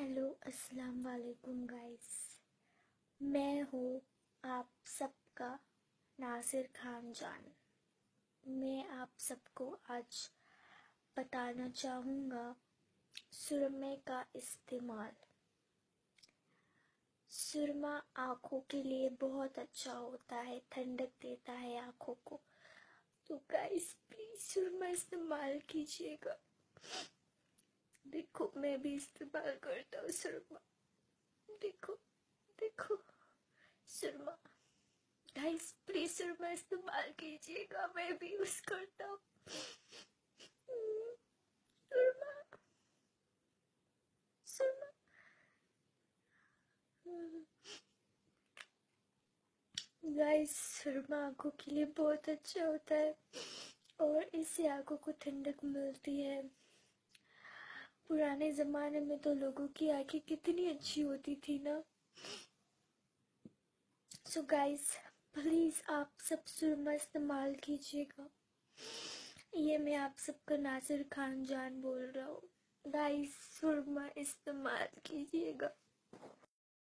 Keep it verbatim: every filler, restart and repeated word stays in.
Hello अस्सलाम वालेकुम guys. मैं हूँ आप सबका नासिर खान जान। मैं आप सबको आज बताना चाहूँगा सुरमे का इस्तेमाल। सुरमा आँखों के लिए बहुत अच्छा होता है, ठंडक देता है आँखों को। तो गाइस प्लीज़ सुरमा इस्तेमाल कीजिएगा। देखो मैं भी इस्तेमाल करता हूँ सुरमा। देखो देखो सुरमा। गाइस प्लीज सुरमा इस्तेमाल कीजिएगा, मैं भी यूज करता हूँ सुरमा। सुरमा गाइस सुरमा आँखों के लिए बहुत अच्छा होता है और इससे आँखों को ठंडक मिलती है। पुराने जमाने में तो लोगों की आंखें कितनी अच्छी होती थी ना। सो गाइस प्लीज आप सब सुरमा इस्तेमाल कीजिएगा। ये मैं आप सबका नासिर खान जान बोल रहा हूँ। गाइस सुरमा इस्तेमाल कीजिएगा।